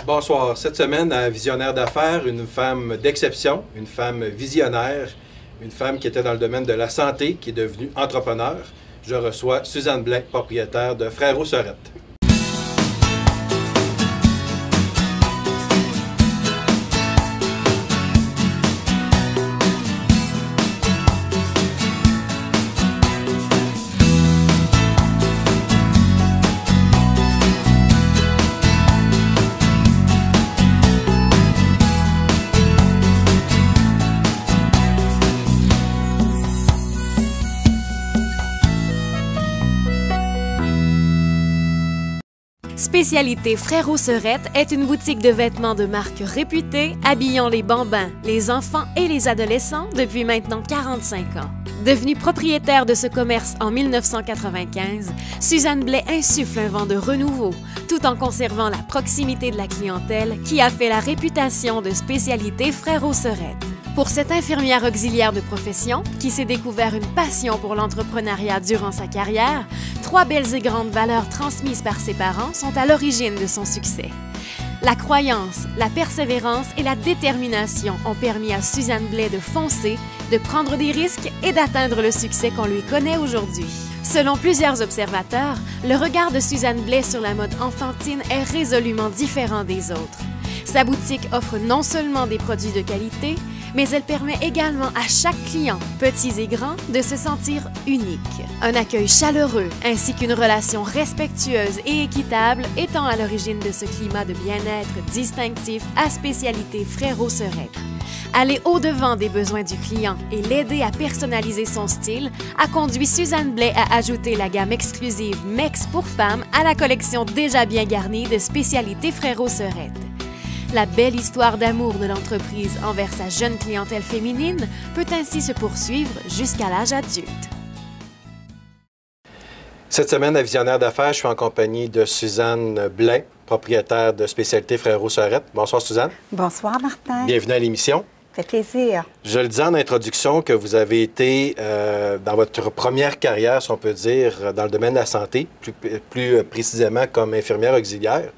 Bonsoir. Cette semaine, à Visionnaire d'affaires, une femme d'exception, une femme visionnaire, une femme qui était dans le domaine de la santé, qui est devenue entrepreneur. Je reçois Suzanne Blais, propriétaire de Frères aux Sorettes. Spécialité Frères aux Sorettes est une boutique de vêtements de marque réputée, habillant les bambins, les enfants et les adolescents depuis maintenant 45 ans. Devenue propriétaire de ce commerce en 1995, Suzanne Blais insuffle un vent de renouveau, tout en conservant la proximité de la clientèle qui a fait la réputation de spécialité Frères aux Sorettes. Pour cette infirmière auxiliaire de profession, qui s'est découvert une passion pour l'entrepreneuriat durant sa carrière, 3 belles et grandes valeurs transmises par ses parents sont à l'origine de son succès. La croyance, la persévérance et la détermination ont permis à Suzanne Blais de foncer, de prendre des risques et d'atteindre le succès qu'on lui connaît aujourd'hui. Selon plusieurs observateurs, le regard de Suzanne Blais sur la mode enfantine est résolument différent des autres. Sa boutique offre non seulement des produits de qualité, mais elle permet également à chaque client, petits et grands, de se sentir unique. Un accueil chaleureux ainsi qu'une relation respectueuse et équitable étant à l'origine de ce climat de bien-être distinctif à spécialité Frères aux Sorettes. Aller au-devant des besoins du client et l'aider à personnaliser son style a conduit Suzanne Blais à ajouter la gamme exclusive Mex pour femmes à la collection déjà bien garnie de spécialité Frères aux Sorettes. La belle histoire d'amour de l'entreprise envers sa jeune clientèle féminine peut ainsi se poursuivre jusqu'à l'âge adulte. Cette semaine, à Visionnaire d'affaires, je suis en compagnie de Suzanne Blais, propriétaire de spécialité Frères aux Sorettes. Bonsoir, Suzanne. Bonsoir, Martin. Bienvenue à l'émission. Ça fait plaisir. Je le disais en introduction que vous avez été, dans votre première carrière, si on peut dire, dans le domaine de la santé, plus précisément comme infirmière auxiliaire.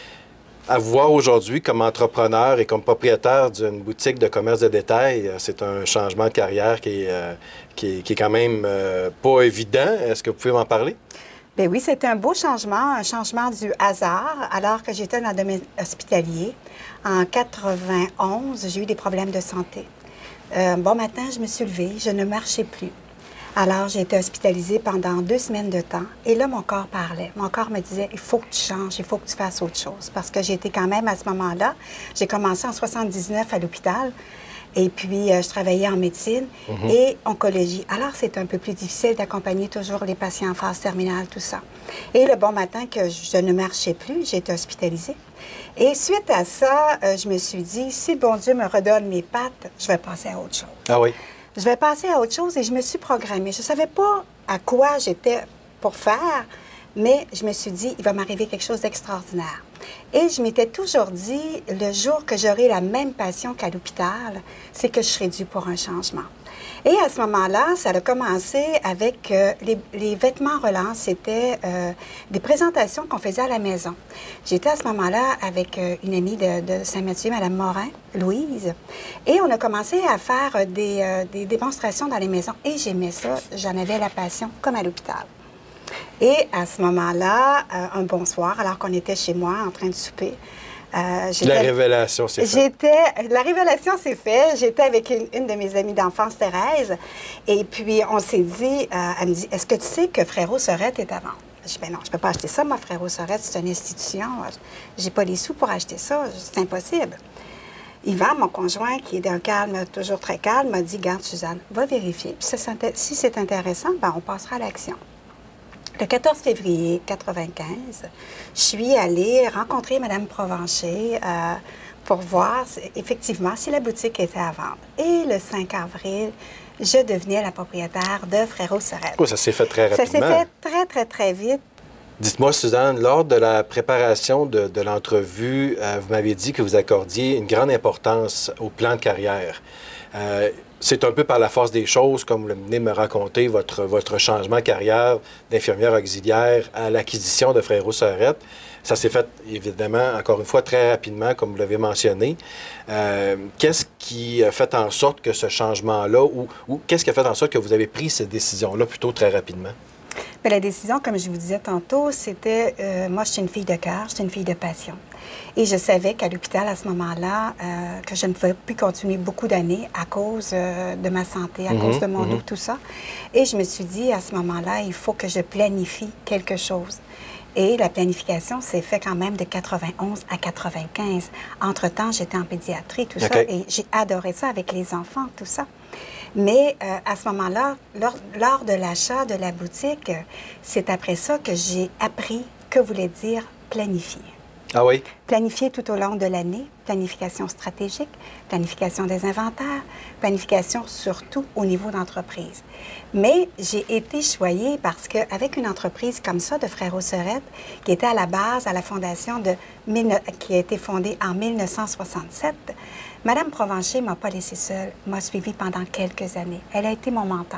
À vous voir aujourd'hui comme entrepreneur et comme propriétaire d'une boutique de commerce de détail, c'est un changement de carrière qui est quand même pas évident. Est-ce que vous pouvez m'en parler? Bien oui, c'était un beau changement, un changement du hasard, alors que j'étais dans le domaine hospitalier. En 91, j'ai eu des problèmes de santé. Bon matin, je me suis levée, je ne marchais plus. Alors, j'ai été hospitalisée pendant 2 semaines de temps. Et là, mon corps parlait. Mon corps me disait, il faut que tu changes, il faut que tu fasses autre chose. Parce que j'étais quand même, à ce moment-là, j'ai commencé en 79 à l'hôpital. Et puis, je travaillais en médecine et oncologie. Alors, c'est un peu plus difficile d'accompagner toujours les patients en phase terminale, tout ça. Et le bon matin que je ne marchais plus, j'ai été hospitalisée. Et suite à ça, je me suis dit, si le bon Dieu me redonne mes pattes, je vais passer à autre chose. Ah oui? Je vais passer à autre chose et je me suis programmée. Je ne savais pas à quoi j'étais pour faire, mais je me suis dit, il va m'arriver quelque chose d'extraordinaire. Et je m'étais toujours dit, le jour que j'aurai la même passion qu'à l'hôpital, c'est que je serai due pour un changement. Et à ce moment-là, ça a commencé avec les vêtements relance. C'était des présentations qu'on faisait à la maison. J'étais à ce moment-là avec une amie de Saint-Mathieu, Mme Morin, Louise, et on a commencé à faire des démonstrations dans les maisons. Et j'aimais ça, j'en avais la passion, comme à l'hôpital. Et à ce moment-là, un bon soir, alors qu'on était chez moi en train de souper, la révélation s'est faite. La révélation s'est faite. J'étais avec une de mes amies d'enfance, Thérèse, et puis on s'est dit, elle me dit, est-ce que tu sais que Frères aux Sorettes est à vendre? Je dis, ben non, je ne peux pas acheter ça, moi, Frères aux Sorettes, c'est une institution. J'ai pas les sous pour acheter ça, c'est impossible. Yvan, mon conjoint, qui est d'un calme, toujours très calme, m'a dit, garde, Suzanne, va vérifier. Puis si c'est intéressant, ben, on passera à l'action. Le 14 février 1995, je suis allée rencontrer Mme Provencher pour voir effectivement si la boutique était à vendre. Et le 5 avril, je devenais la propriétaire de Frères aux Sorettes. Oh, ça s'est fait très rapidement. Ça s'est fait très, très, très vite. Dites-moi, Suzanne, lors de la préparation de l'entrevue, vous m'avez dit que vous accordiez une grande importance au plan de carrière. C'est un peu par la force des choses, comme vous venez de me raconter, votre changement de carrière d'infirmière auxiliaire à l'acquisition de Frérot-Sorette. Ça s'est fait, évidemment, encore une fois, très rapidement, comme vous l'avez mentionné. Qu'est-ce qui a fait en sorte que ce changement-là, ou qu'est-ce qui a fait en sorte que vous avez pris cette décision-là plutôt très rapidement? Bien, la décision, comme je vous disais tantôt, c'était, moi, je suis une fille de cœur, je suis une fille de passion. Et je savais qu'à l'hôpital, à ce moment-là, que je ne pouvais plus continuer beaucoup d'années à cause de ma santé, à cause de mon dos, tout ça. Et je me suis dit, à ce moment-là, il faut que je planifie quelque chose. Et la planification s'est faite quand même de 91 à 95. Entre-temps, j'étais en pédiatrie, tout ça, et j'ai adoré ça avec les enfants, tout ça. Mais à ce moment-là, lors de l'achat de la boutique, c'est après ça que j'ai appris que voulait dire planifier. Ah oui? Planifier tout au long de l'année, planification stratégique, planification des inventaires, planification surtout au niveau d'entreprise. Mais j'ai été choyée parce qu'avec une entreprise comme ça de Frérot-Sorette, qui était à la base à la fondation qui a été fondée en 1967, Madame Provencher ne m'a pas laissée seule, m'a suivie pendant quelques années. Elle a été mon mentor.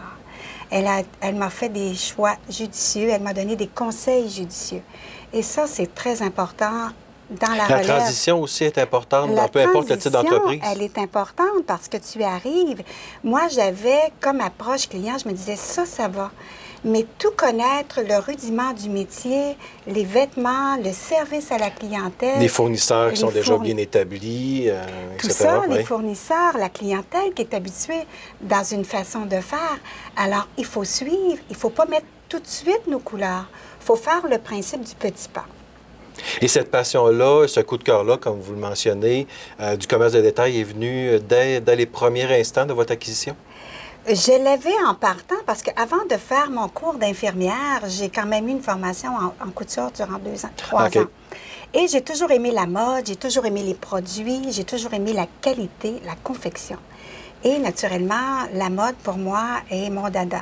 Elle m'a fait des choix judicieux, elle m'a donné des conseils judicieux. Et ça, c'est très important dans la relève. La transition aussi est importante, dans peu importe le type d'entreprise. Elle est importante parce que tu arrives. Moi, j'avais comme approche client, je me disais, ça va. Mais tout connaître, le rudiment du métier, les vêtements, le service à la clientèle. Les fournisseurs qui sont déjà bien établis, tout etc. ça, oui. Les fournisseurs, la clientèle qui est habituée dans une façon de faire. Alors, il faut suivre, il ne faut pas mettre tout de suite nos couleurs. Il faut faire le principe du petit pas. Et cette passion-là, ce coup de cœur-là, comme vous le mentionnez, du commerce de détail est venu dès les premiers instants de votre acquisition? Je l'avais en partant parce qu'avant de faire mon cours d'infirmière, j'ai quand même eu une formation en couture durant 3 ans. Et j'ai toujours aimé la mode, j'ai toujours aimé les produits, j'ai toujours aimé la qualité, la confection. Et naturellement, la mode, pour moi, est mon dada.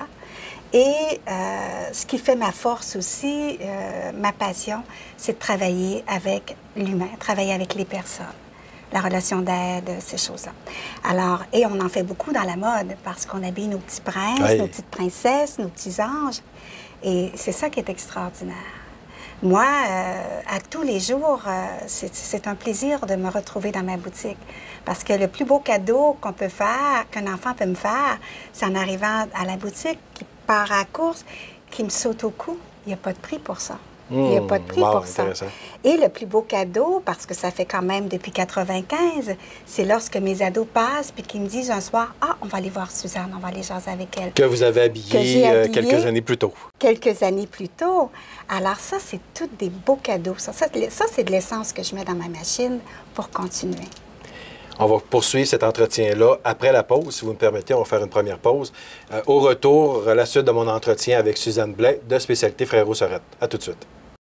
Et ce qui fait ma force aussi, ma passion, c'est de travailler avec l'humain, travailler avec les personnes. La relation d'aide, ces choses-là. Alors, et on en fait beaucoup dans la mode parce qu'on habille nos petits princes, nos petites princesses, nos petits anges. Et c'est ça qui est extraordinaire. Moi, à tous les jours, c'est un plaisir de me retrouver dans ma boutique. Parce que le plus beau cadeau qu'on peut faire, qu'un enfant peut me faire, c'est en arrivant à la boutique, qui part à la course, qui me saute au cou. Il n'y a pas de prix pour ça. Il n'y a pas de prix pour ça. Et le plus beau cadeau, parce que ça fait quand même depuis 95, c'est lorsque mes ados passent puis qu'ils me disent un soir, « Ah, on va aller voir Suzanne, on va aller jaser avec elle. » Que vous avez habillé quelques années plus tôt. Quelques années plus tôt. Alors ça, c'est tous des beaux cadeaux. Ça c'est de l'essence que je mets dans ma machine pour continuer. On va poursuivre cet entretien-là après la pause. Si vous me permettez, on va faire une première pause. Au retour, la suite de mon entretien avec Suzanne Blais de Spécialité Frérot-Sorette. À tout de suite.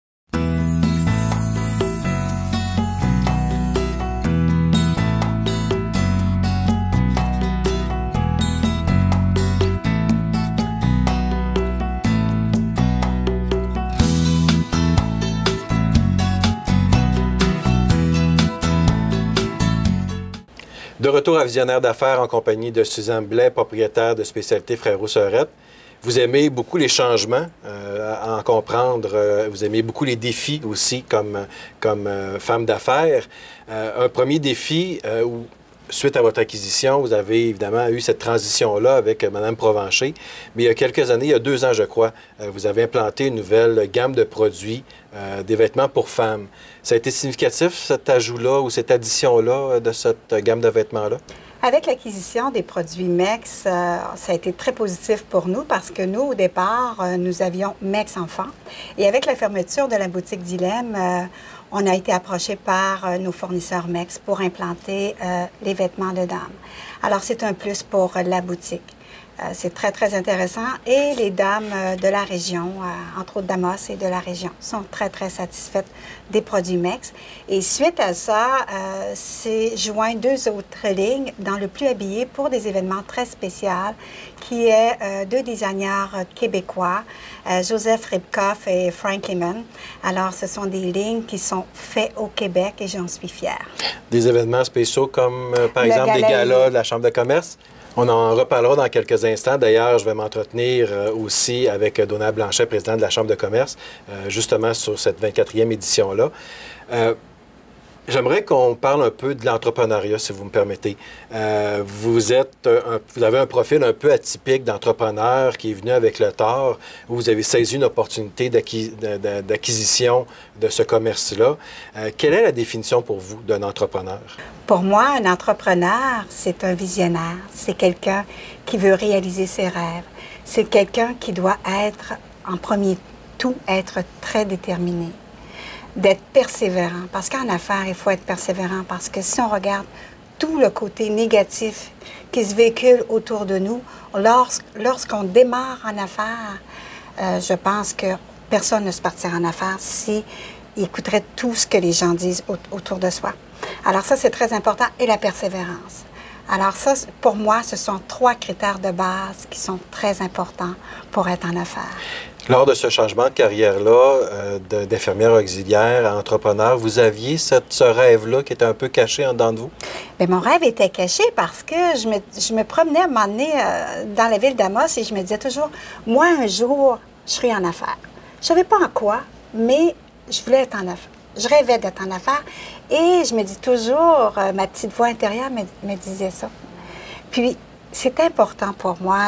De retour à Visionnaire d'affaires en compagnie de Suzanne Blais, propriétaire de Spécialité Frérot-Sorette. Vous aimez beaucoup les changements, à en comprendre. Vous aimez beaucoup les défis aussi comme femme d'affaires. Un premier défi, suite à votre acquisition, vous avez évidemment eu cette transition-là avec Mme Provencher. Mais il y a quelques années, il y a 2 ans, je crois, vous avez implanté une nouvelle gamme de produits, des vêtements pour femmes. Ça a été significatif, cet ajout-là ou cette addition-là de cette gamme de vêtements-là? Avec l'acquisition des produits MEX, ça a été très positif pour nous parce que nous, au départ, nous avions MEX Enfants. Et avec la fermeture de la boutique Dilemme, on a été approché par nos fournisseurs MEX pour implanter les vêtements de dames. Alors, c'est un plus pour la boutique. C'est très, très intéressant. Et les dames de la région, entre autres d'Amos et de la région, sont très, très satisfaites des produits MEX. Et suite à ça, c'est joint 2 autres lignes dans le plus habillé pour des événements très spéciaux, qui est 2 designers québécois, Joseph Ribkoff et Frank Eman. Alors, ce sont des lignes qui sont faites au Québec et j'en suis fière. Des événements spéciaux comme, par exemple, des galas de la Chambre de commerce? On en reparlera dans quelques instants. D'ailleurs, je vais m'entretenir aussi avec Donald Blanchet, président de la Chambre de commerce, justement sur cette 24e édition-là. J'aimerais qu'on parle un peu de l'entrepreneuriat, si vous me permettez. Vous avez un profil un peu atypique d'entrepreneur qui est venu avec le tort, où vous avez saisi une opportunité d'acquisition de ce commerce-là. Quelle est la définition pour vous d'un entrepreneur? Pour moi, un entrepreneur, c'est un visionnaire. C'est quelqu'un qui veut réaliser ses rêves. C'est quelqu'un qui doit être, en premier tout, être très déterminé. D'être persévérant, parce qu'en affaires, il faut être persévérant, parce que si on regarde tout le côté négatif qui se véhicule autour de nous, lorsqu'on démarre en affaires, je pense que personne ne se partira en affaires si il écouterait tout ce que les gens disent autour de soi. Alors ça, c'est très important, et la persévérance. Alors ça, pour moi, ce sont 3 critères de base qui sont très importants pour être en affaires. Lors de ce changement de carrière-là, d'infirmière auxiliaire à entrepreneur, vous aviez ce rêve-là qui était un peu caché en dedans de vous? Bien, mon rêve était caché parce que je me promenais à un moment donné dans la ville d'Amos et je me disais toujours, moi, un jour, je serai en affaires. Je ne savais pas en quoi, mais je voulais être en affaires. Je rêvais d'être en affaires et je me dis toujours, ma petite voix intérieure me disait ça. Puis, c'est important pour moi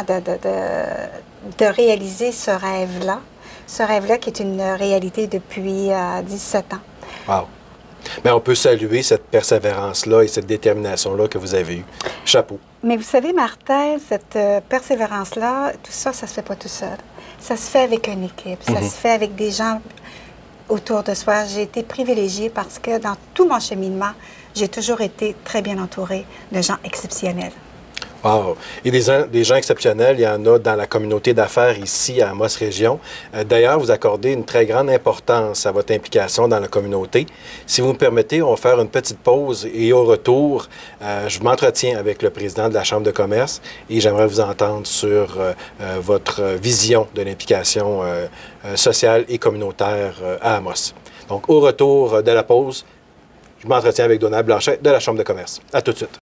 de réaliser ce rêve-là qui est une réalité depuis 17 ans. Wow! Mais on peut saluer cette persévérance-là et cette détermination-là que vous avez eue. Chapeau! Mais vous savez, Martin, cette persévérance-là, tout ça, ça se fait pas tout seul. Ça se fait avec une équipe, ça se fait avec des gens autour de soi. J'ai été privilégiée parce que dans tout mon cheminement, j'ai toujours été très bien entourée de gens exceptionnels. Wow. Et des gens exceptionnels, il y en a dans la communauté d'affaires ici à Amos Région. D'ailleurs, vous accordez une très grande importance à votre implication dans la communauté. Si vous me permettez, on va faire une petite pause et au retour, je m'entretiens avec le président de la Chambre de commerce et j'aimerais vous entendre sur votre vision de l'implication sociale et communautaire à Amos. Donc, au retour de la pause, je m'entretiens avec Donald Blanchet de la Chambre de commerce. À tout de suite.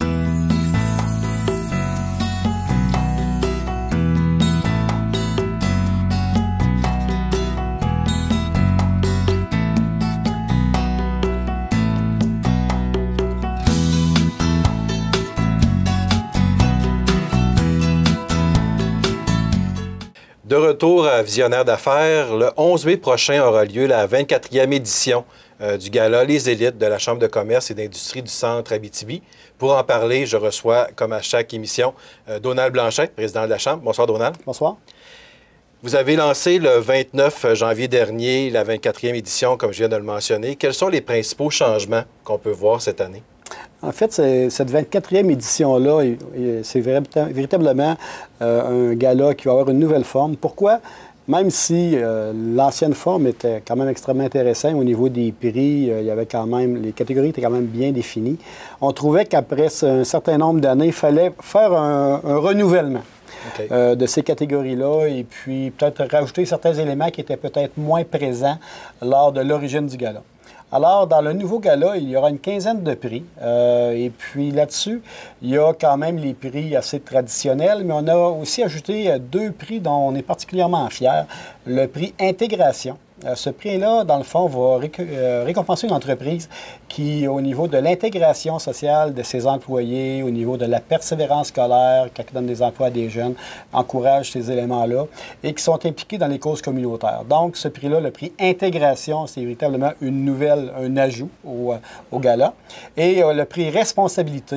De retour à Visionnaire d'affaires, le 11 mai prochain aura lieu la 24e édition du gala Les Élites de la Chambre de commerce et d'industrie du Centre Abitibi. Pour en parler, je reçois, comme à chaque émission, Donald Blanchet, président de la Chambre. Bonsoir, Donald. Bonsoir. Vous avez lancé le 29 janvier dernier la 24e édition, comme je viens de le mentionner. Quels sont les principaux changements qu'on peut voir cette année? En fait, cette 24e édition-là, c'est véritablement un gala qui va avoir une nouvelle forme. Pourquoi? Même si l'ancienne forme était quand même extrêmement intéressante au niveau des prix, il y avait quand même, les catégories étaient quand même bien définies. On trouvait qu'après un certain nombre d'années, il fallait faire un renouvellement. Okay. De ces catégories-là et puis peut-être rajouter certains éléments qui étaient peut-être moins présents lors de l'origine du gala. Alors, dans le nouveau gala, il y aura une quinzaine de prix. Et puis là-dessus, il y a quand même les prix assez traditionnels, mais on a aussi ajouté 2 prix dont on est particulièrement fiers. Le prix Intégration. Ce prix-là, dans le fond, va récompenser une entreprise qui, au niveau de l'intégration sociale de ses employés, au niveau de la persévérance scolaire, quand elle donne des emplois à des jeunes, encourage ces éléments-là et qui sont impliqués dans les causes communautaires. Donc, ce prix-là, le prix Intégration, c'est véritablement un ajout au gala. Et le prix Responsabilité,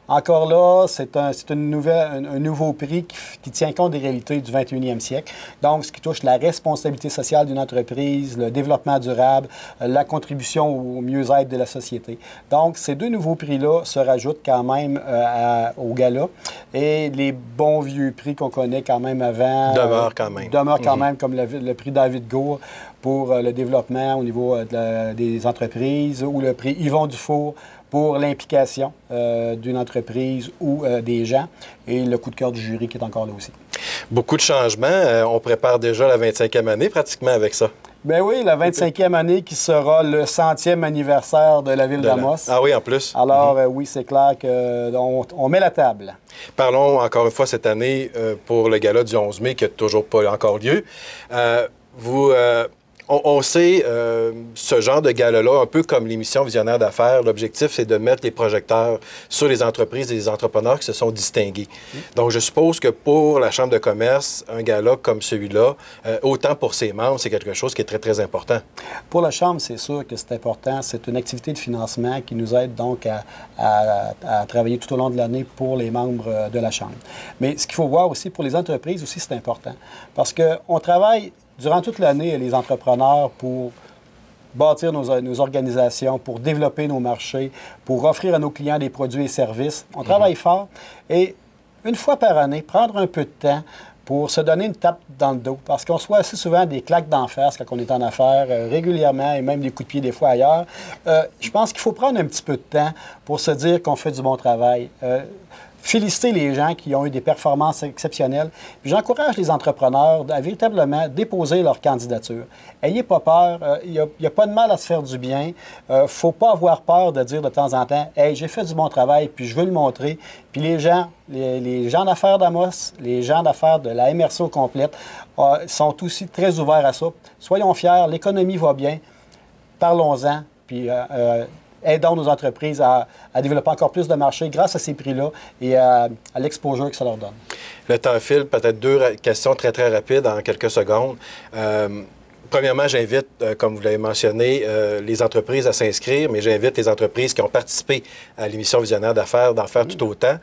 Encore là, c'est un nouveau prix qui tient compte des réalités du 21e siècle. Donc, ce qui touche la responsabilité sociale d'une entreprise, le développement durable, la contribution au mieux-être de la société. Donc, ces deux nouveaux prix-là se rajoutent quand même au gala. Et les bons vieux prix qu'on connaît quand même avant... Demeurent quand même. Demeurent quand même, comme le prix David Gour pour le développement au niveau des entreprises, ou le prix Yvon Dufour pour l'implication d'une entreprise ou des gens, et le coup de cœur du jury qui est encore là aussi. Beaucoup de changements. On prépare déjà la 25e année pratiquement avec ça. Bien oui, la 25e année qui sera le 100e anniversaire de la ville d'Amos. Ah oui, en plus. Alors oui, c'est clair qu'on met la table. Parlons encore une fois cette année pour le gala du 11 mai qui n'a toujours pas encore lieu. On sait, ce genre de gala-là, un peu comme l'émission Visionnaire d'affaires, l'objectif, c'est de mettre les projecteurs sur les entreprises et les entrepreneurs qui se sont distingués. Donc, je suppose que pour la Chambre de commerce, un gala comme celui-là, autant pour ses membres, c'est quelque chose qui est très, très important. Pour la Chambre, c'est sûr que c'est important. C'est une activité de financement qui nous aide donc à travailler tout au long de l'année pour les membres de la Chambre. Mais ce qu'il faut voir aussi, pour les entreprises aussi, c'est important. Parce qu'on travaille durant toute l'année, les entrepreneurs, pour bâtir nos organisations, pour développer nos marchés, pour offrir à nos clients des produits et services. On travaille fort. Et une fois par année, prendre un peu de temps pour se donner une tape dans le dos. Parce qu'on reçoit assez souvent des claques d'en face quand on est en affaires, régulièrement, et même des coups de pied des fois ailleurs. Je pense qu'il faut prendre un petit peu de temps pour se dire qu'on fait du bon travail. Féliciter les gens qui ont eu des performances exceptionnelles. Puis j'encourage les entrepreneurs à véritablement déposer leur candidature. Ayez pas peur. Il n'y a pas de mal à se faire du bien. Il ne faut pas avoir peur de dire de temps en temps « Hey, j'ai fait du bon travail, puis je veux le montrer. » Puis les gens d'affaires d'Amos, les gens d'affaires de la MRC au complète sont aussi très ouverts à ça. Soyons fiers, l'économie va bien. Parlons-en, puis aidons nos entreprises à développer encore plus de marchés grâce à ces prix-là et à l'exposure que ça leur donne. Le temps file. Peut-être deux questions très, très rapides en quelques secondes. Premièrement, j'invite, comme vous l'avez mentionné, les entreprises à s'inscrire, mais j'invite les entreprises qui ont participé à l'émission Visionnaire d'affaires d'en faire tout autant.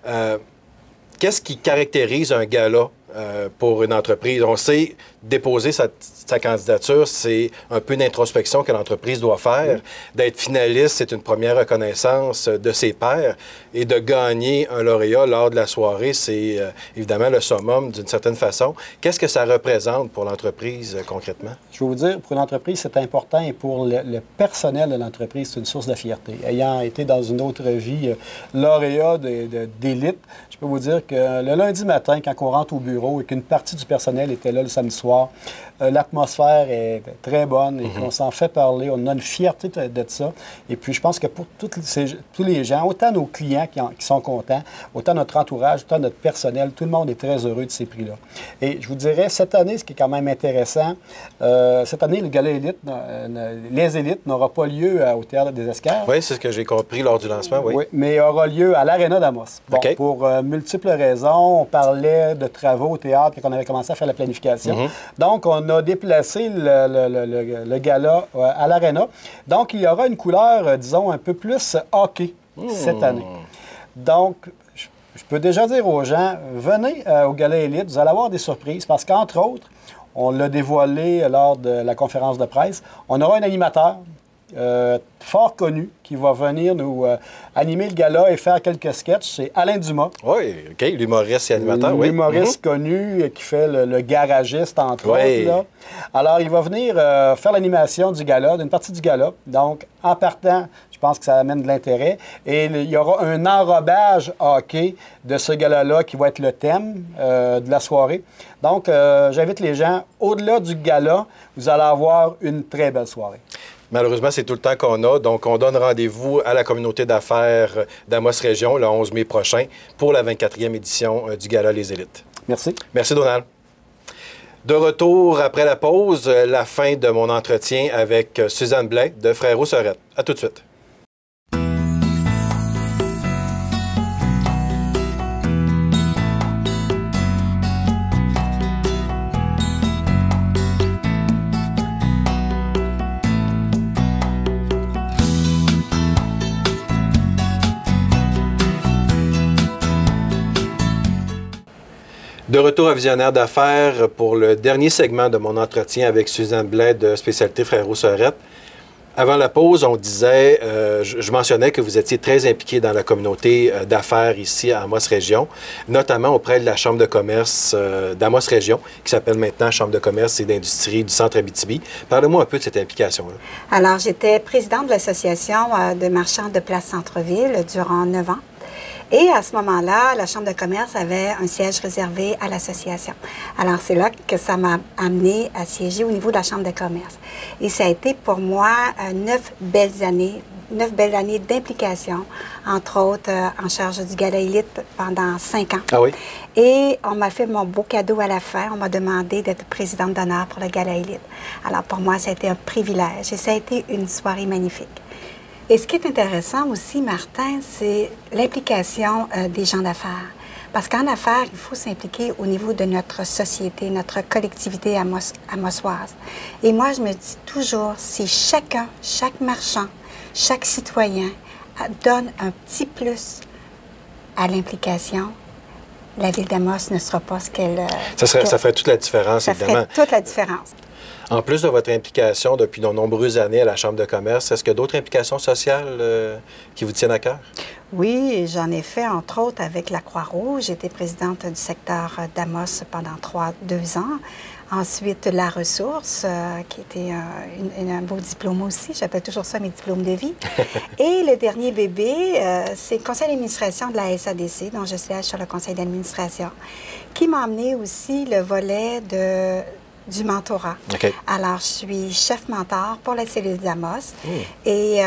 Qu'est-ce qui caractérise un gala pour une entreprise? On sait, déposer sa candidature, c'est un peu une introspection que l'entreprise doit faire. D'être finaliste, c'est une première reconnaissance de ses pairs. Et de gagner un lauréat lors de la soirée, c'est évidemment le summum d'une certaine façon. Qu'est-ce que ça représente pour l'entreprise concrètement? Je vais vous dire, pour l'entreprise, c'est important, et pour le personnel de l'entreprise, c'est une source de fierté. Ayant été dans une autre vie lauréat d'élite, je peux vous dire que le lundi matin, quand on rentre au bureau et qu'une partie du personnel était là le samedi soir, l'atmosphère est très bonne et qu'on s'en fait parler. On a une fierté de ça. Et puis, je pense que pour tous les gens, autant nos clients qui sont contents, autant notre entourage, autant notre personnel, tout le monde est très heureux de ces prix-là. Et je vous dirais, cette année, ce qui est quand même intéressant, cette année, le gala élite, les élites n'aura pas lieu au Théâtre des Escars. Oui, c'est ce que j'ai compris lors du lancement, oui. Oui, mais aura lieu à l'Aréna d'Amos. Bon, pour multiples raisons, on parlait de travaux au théâtre quand on avait commencé à faire la planification. Donc, on a déplacé le gala à l'Aréna. Donc, il y aura une couleur, disons, un peu plus hockey cette année. Donc, je peux déjà dire aux gens, venez au Gala Élite, vous allez avoir des surprises parce qu'entre autres, on l'a dévoilé lors de la conférence de presse, on aura un animateur fort connu qui va venir nous animer le gala et faire quelques sketchs. C'est Alain Dumas. Oui, OK, l'humoriste et animateur, oui. L'humoriste connu qui fait le garagiste, entre autres. Là. Alors, il va venir faire l'animation du gala, d'une partie du gala. Donc, en partant, je pense que ça amène de l'intérêt. Et il y aura un enrobage hockey de ce gala-là qui va être le thème de la soirée. Donc, j'invite les gens, au-delà du gala, vous allez avoir une très belle soirée. Malheureusement, c'est tout le temps qu'on a. Donc, on donne rendez-vous à la communauté d'affaires d'Amos Région le 11 mai prochain pour la 24e édition du Gala Les Élites. Merci. Merci, Donald. De retour après la pause, la fin de mon entretien avec Suzanne Blais de Frères Serrette. À tout de suite. De retour à Visionnaire d'affaires pour le dernier segment de mon entretien avec Suzanne Blais de Spécialité Frères-Sorette. Avant la pause, on disait, je mentionnais que vous étiez très impliqué dans la communauté d'affaires ici à Amos Région, notamment auprès de la Chambre de commerce d'Amos Région, qui s'appelle maintenant Chambre de commerce et d'industrie du Centre Abitibi. Parlez-moi un peu de cette implication-là. Alors, j'étais présidente de l'Association de marchands de place Centre-Ville durant 9 ans. Et à ce moment-là, la Chambre de commerce avait un siège réservé à l'association. Alors, c'est là que ça m'a amené à siéger au niveau de la Chambre de commerce. Et ça a été pour moi 9 belles années d'implication, entre autres en charge du Gala Élite pendant 5 ans. Ah oui? Et on m'a fait mon beau cadeau à la fin. On m'a demandé d'être présidente d'honneur pour le Gala Élite. Alors, pour moi, ça a été un privilège et ça a été une soirée magnifique. Et ce qui est intéressant aussi, Martin, c'est l'implication des gens d'affaires. Parce qu'en affaires, il faut s'impliquer au niveau de notre société, notre collectivité amossoise. Et moi, je me dis toujours, si chacun, chaque marchand, chaque citoyen donne un petit plus à l'implication, la ville d'Amos ne sera pas ce qu'elle... Ça ferait toute la différence, évidemment. Ça ferait toute la différence. En plus de votre implication depuis de nombreuses années à la Chambre de commerce, est-ce qu'il y a d'autres implications sociales qui vous tiennent à cœur? Oui, j'en ai fait, entre autres, avec la Croix-Rouge. J'étais présidente du secteur d'Amos pendant 2 ans. Ensuite, la ressource, qui était un beau diplôme aussi. J'appelle toujours ça mes diplômes de vie. Et le dernier bébé, c'est le conseil d'administration de la SADC, dont je siège sur le conseil d'administration, qui m'a amené aussi le volet du mentorat. Okay. Alors, je suis chef mentor pour la cellule d'Amos. Et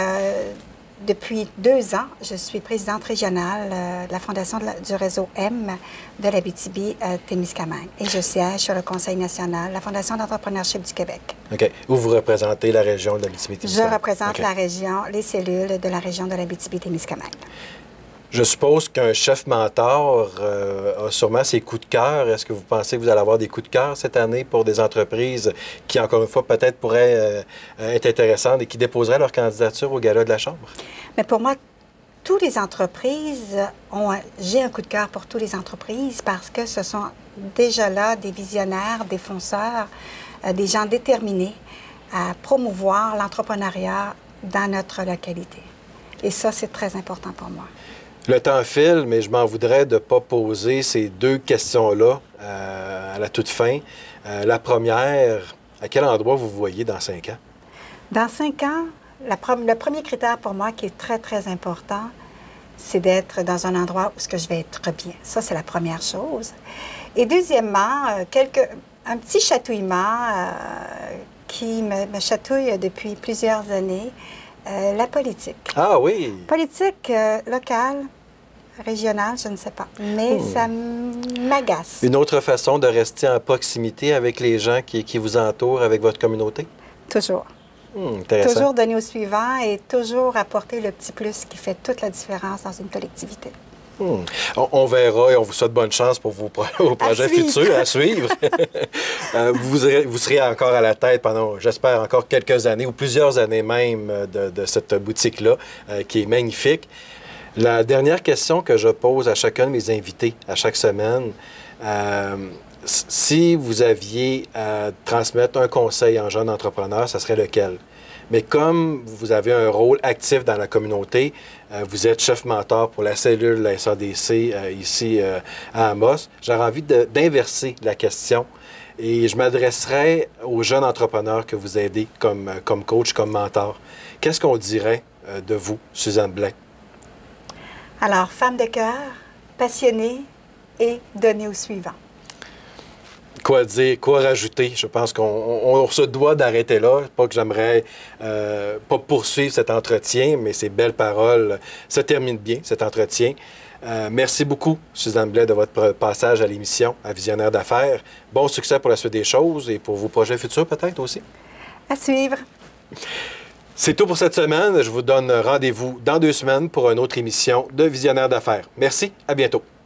depuis 2 ans, je suis présidente régionale de la Fondation du réseau M de l'Abitibi-Témiscamingue. Et je siège sur le Conseil national de la Fondation d'entrepreneurship du Québec. OK. Vous représentez la région de l'Abitibi-Témiscamingue? Je représente la région, les cellules de la région de l'Abitibi-Témiscamingue. Je suppose qu'un chef mentor a sûrement ses coups de cœur. Est-ce que vous pensez que vous allez avoir des coups de cœur cette année pour des entreprises qui, encore une fois, peut-être pourraient être intéressantes et qui déposeraient leur candidature au Gala de la Chambre? Mais pour moi, toutes les entreprises j'ai un coup de cœur pour toutes les entreprises parce que ce sont déjà là des visionnaires, des fonceurs, des gens déterminés à promouvoir l'entrepreneuriat dans notre localité. Et ça, c'est très important pour moi. Le temps file, mais je m'en voudrais de ne pas poser ces 2 questions-là à la toute fin. La première, à quel endroit vous voyez dans 5 ans? Dans 5 ans, le premier critère pour moi qui est très, très important, c'est d'être dans un endroit où je vais être bien. Ça, c'est la première chose. Et deuxièmement, un petit chatouillement qui me chatouille depuis plusieurs années. La politique. Ah oui! Politique locale, régionale, je ne sais pas. Mais ça m'agace. Une autre façon de rester en proximité avec les gens qui vous entourent, avec votre communauté? Toujours. Intéressant. Toujours donner au suivant et toujours apporter le petit plus qui fait toute la différence dans une collectivité. On verra et on vous souhaite bonne chance pour vos projets futurs à suivre. Vous serez encore à la tête pendant, j'espère, encore quelques années ou plusieurs années même de cette boutique-là qui est magnifique. La dernière question que je pose à chacun de mes invités à chaque semaine, si vous aviez à transmettre un conseil en jeune entrepreneur, ça serait lequel? Mais comme vous avez un rôle actif dans la communauté, vous êtes chef mentor pour la cellule de la SADC ici à Amos, j'aurais envie d'inverser la question et je m'adresserais aux jeunes entrepreneurs que vous aidez comme coach, comme mentor. Qu'est-ce qu'on dirait de vous, Suzanne Blais? Alors, femme de cœur, passionnée et donnée au suivant. Quoi dire, quoi rajouter? Je pense qu'on se doit d'arrêter là. Pas que j'aimerais pas poursuivre cet entretien, mais ces belles paroles se terminent bien, cet entretien. Merci beaucoup, Suzanne Blais, de votre passage à l'émission à Visionnaire d'affaires. Bon succès pour la suite des choses et pour vos projets futurs peut-être aussi. À suivre. C'est tout pour cette semaine. Je vous donne rendez-vous dans 2 semaines pour une autre émission de Visionnaire d'affaires. Merci, à bientôt.